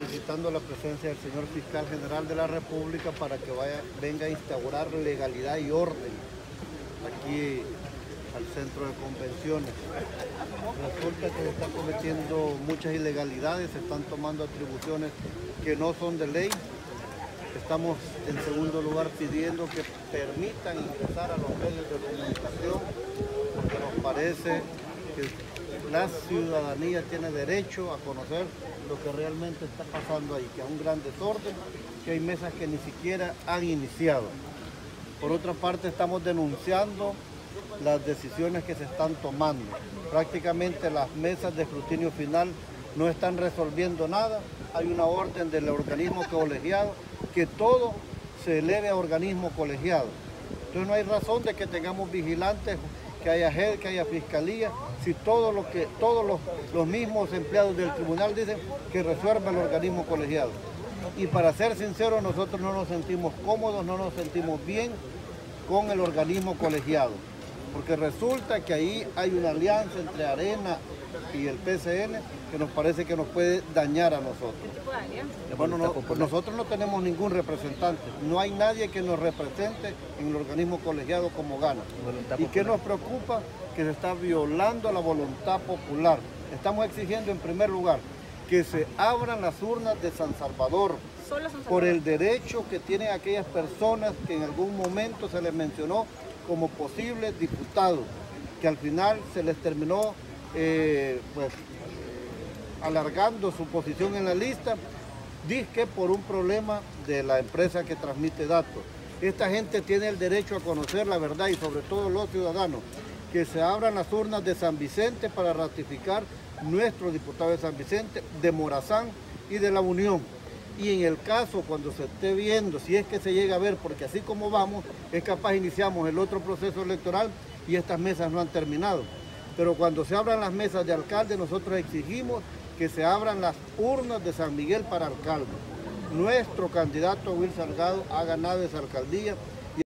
solicitando la presencia del señor Fiscal General de la República para que venga a instaurar legalidad y orden aquí al centro de convenciones. Resulta que se están cometiendo muchas ilegalidades, se están tomando atribuciones que no son de ley. Estamos en segundo lugar pidiendo que permitan ingresar a los medios de comunicación porque nos parece que la ciudadanía tiene derecho a conocer lo que realmente está pasando ahí, que es un gran desorden, que hay mesas que ni siquiera han iniciado. Por otra parte, estamos denunciando las decisiones que se están tomando. Prácticamente las mesas de escrutinio final no están resolviendo nada. Hay una orden del organismo colegiado que todo se eleve a organismo colegiado. Entonces no hay razón de que tengamos vigilantes, que haya JED, que haya fiscalía, si todos los mismos empleados del tribunal dicen que resuelva el organismo colegiado. Y para ser sinceros, nosotros no nos sentimos cómodos, no nos sentimos bien con el organismo colegiado, porque resulta que ahí hay una alianza entre Arena y el PCN que nos parece que nos puede dañar a nosotros. ¿Qué tipo de alianza? Bueno, nosotros no tenemos ningún representante, no hay nadie que nos represente en el organismo colegiado como gana. ¿Y qué nos preocupa? Que se está violando la voluntad popular. Estamos exigiendo en primer lugar que se abran las urnas de San Salvador, por el derecho que tienen aquellas personas que en algún momento se les mencionó como posibles diputados, que al final se les terminó alargando su posición en la lista, dizque por un problema de la empresa que transmite datos. Esta gente tiene el derecho a conocer la verdad y sobre todo los ciudadanos, que se abran las urnas de San Vicente para ratificar nuestro diputado de San Vicente, de Morazán y de la Unión. Y en el caso, cuando se esté viendo, si es que se llega a ver, porque así como vamos, es capaz iniciamos el otro proceso electoral y estas mesas no han terminado. Pero cuando se abran las mesas de alcalde, nosotros exigimos que se abran las urnas de San Miguel para alcalde. Nuestro candidato Will Salgado ha ganado esa alcaldía